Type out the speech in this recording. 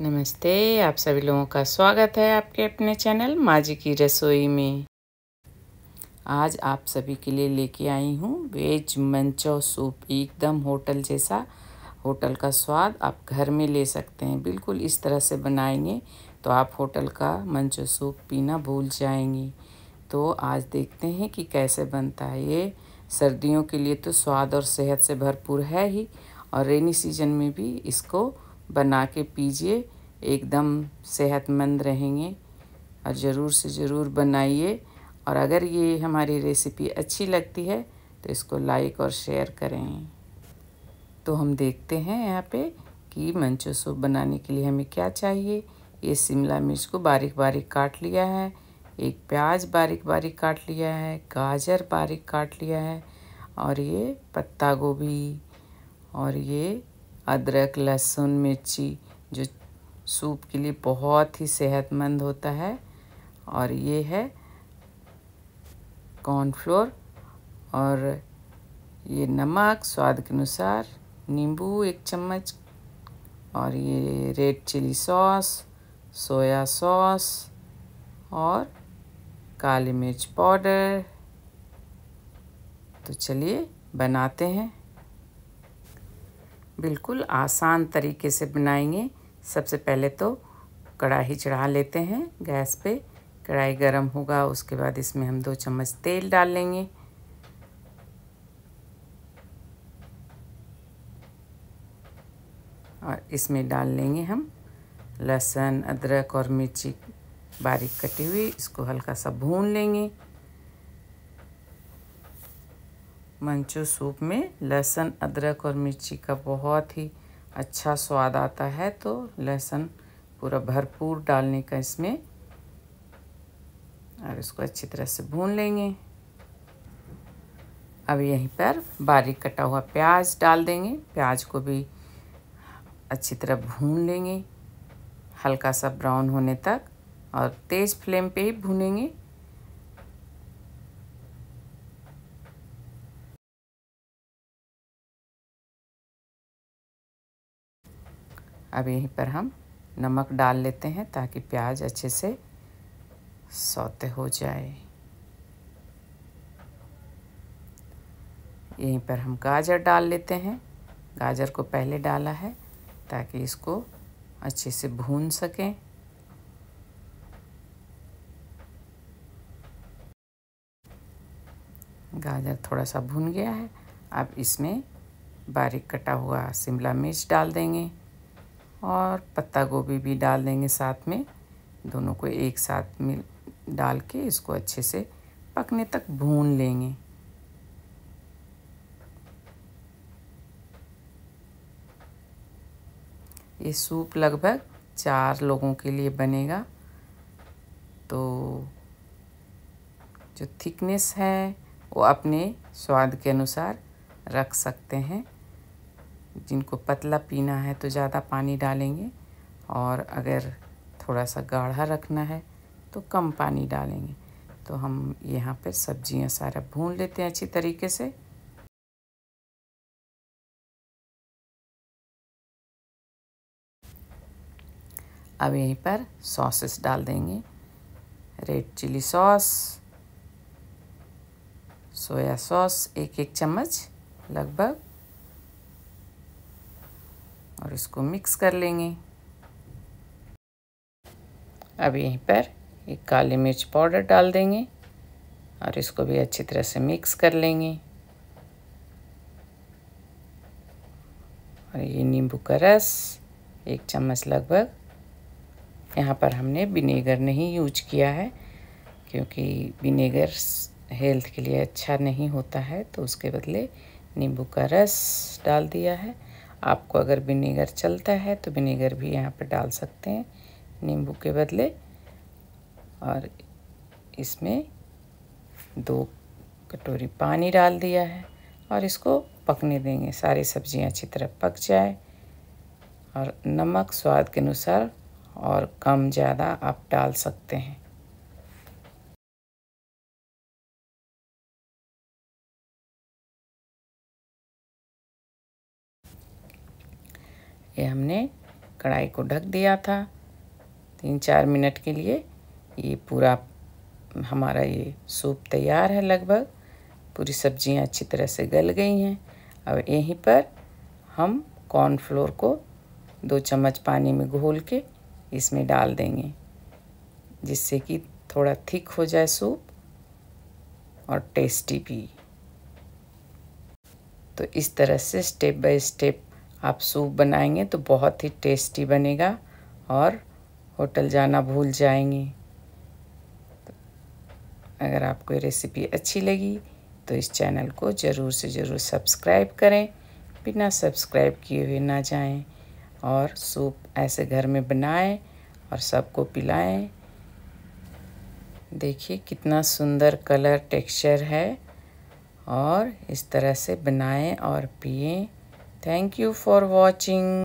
नमस्ते, आप सभी लोगों का स्वागत है आपके अपने चैनल माँ जी की रसोई में। आज आप सभी के लिए लेके आई हूँ वेज मंचो सूप। एकदम होटल जैसा, होटल का स्वाद आप घर में ले सकते हैं। बिल्कुल इस तरह से बनाएंगे तो आप होटल का मंचो सूप पीना भूल जाएंगे। तो आज देखते हैं कि कैसे बनता है। ये सर्दियों के लिए तो स्वाद और सेहत से भरपूर है ही, और रेनी सीजन में भी इसको बना के पीजिए, एकदम सेहतमंद रहेंगे। और ज़रूर से ज़रूर बनाइए। और अगर ये हमारी रेसिपी अच्छी लगती है तो इसको लाइक और शेयर करें। तो हम देखते हैं यहाँ पे कि मंचो सूप बनाने के लिए हमें क्या चाहिए। ये शिमला मिर्च को बारीक बारीक काट लिया है, एक प्याज बारीक बारीक काट लिया है, गाजर बारीक काट लिया है, और ये पत्ता गोभी, और ये अदरक लहसुन मिर्ची जो सूप के लिए बहुत ही सेहतमंद होता है। और ये है कॉर्नफ्लोर, और ये नमक स्वाद के अनुसार, नींबू 1 चम्मच, और ये red chilli sauce, soya sauce और काली मिर्च पाउडर। तो चलिए बनाते हैं। बिल्कुल आसान तरीके से बनाएंगे। सबसे पहले तो कढ़ाई चढ़ा लेते हैं गैस पे। कढ़ाई गरम होगा, उसके बाद इसमें हम 2 चम्मच तेल डाल लेंगे। और इसमें डाल लेंगे हम लहसुन अदरक और मिर्ची बारीक कटी हुई। इसको हल्का सा भून लेंगे। मंचो सूप में लहसुन अदरक और मिर्ची का बहुत ही अच्छा स्वाद आता है, तो लहसुन पूरा भरपूर डालने का इसमें। और इसको अच्छी तरह से भून लेंगे। अब यहीं पर बारीक कटा हुआ प्याज डाल देंगे। प्याज को भी अच्छी तरह भून लेंगे, हल्का सा ब्राउन होने तक, और तेज़ फ्लेम पे ही भूनेंगे। अब यहीं पर हम नमक डाल लेते हैं ताकि प्याज अच्छे से सौते हो जाए। यहीं पर हम गाजर डाल लेते हैं। गाजर को पहले डाला है ताकि इसको अच्छे से भून सकें। गाजर थोड़ा सा भून गया है। अब इसमें बारीक कटा हुआ शिमला मिर्च डाल देंगे, और पत्ता गोभी भी डाल देंगे साथ में। दोनों को एक साथ मिल डाल के इसको अच्छे से पकने तक भून लेंगे। ये सूप लगभग 4 लोगों के लिए बनेगा। तो जो थिकनेस है वो अपने स्वाद के अनुसार रख सकते हैं। जिनको पतला पीना है तो ज़्यादा पानी डालेंगे, और अगर थोड़ा सा गाढ़ा रखना है तो कम पानी डालेंगे। तो हम यहाँ पे सब्जियाँ सारा भून लेते हैं अच्छी तरीके से। अब यहीं पर सॉसेस डाल देंगे। Red chilli sauce, soya sauce 1 चम्मच लगभग, और इसको मिक्स कर लेंगे। अब यहीं पर एक काली मिर्च पाउडर डाल देंगे, और इसको भी अच्छी तरह से मिक्स कर लेंगे। और ये नींबू का रस 1 चम्मच लगभग। यहाँ पर हमने विनेगर नहीं यूज किया है, क्योंकि विनेगर हेल्थ के लिए अच्छा नहीं होता है, तो उसके बदले नींबू का रस डाल दिया है। आपको अगर विनेगर चलता है तो विनेगर भी यहाँ पर डाल सकते हैं नींबू के बदले। और इसमें 2 कटोरी पानी डाल दिया है, और इसको पकने देंगे। सारी सब्जियां अच्छी तरह पक जाए। और नमक स्वाद के अनुसार, और कम ज़्यादा आप डाल सकते हैं। ये हमने कढ़ाई को ढक दिया था 3-4 मिनट के लिए। ये पूरा हमारा ये सूप तैयार है लगभग। पूरी सब्जियां अच्छी तरह से गल गई हैं। अब यहीं पर हम कॉर्नफ्लोर को 2 चम्मच पानी में घोल के इसमें डाल देंगे, जिससे कि थोड़ा थिक हो जाए सूप और टेस्टी भी। तो इस तरह से स्टेप बाय स्टेप आप सूप बनाएंगे तो बहुत ही टेस्टी बनेगा और होटल जाना भूल जाएंगे। तो अगर आपको ये रेसिपी अच्छी लगी तो इस चैनल को ज़रूर से ज़रूर सब्सक्राइब करें, बिना सब्सक्राइब किए हुए ना जाएं, और सूप ऐसे घर में बनाएं और सबको पिलाएं। देखिए कितना सुंदर कलर टेक्सचर है, और इस तरह से बनाएं और पिएं। Thank you for watching.